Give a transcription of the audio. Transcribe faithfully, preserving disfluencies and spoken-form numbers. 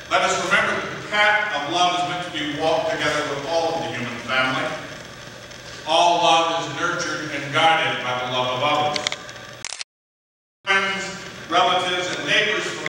Let us remember that the path of love is meant to be walked together with all of the human family. All love is nurtured and guided by the love of others.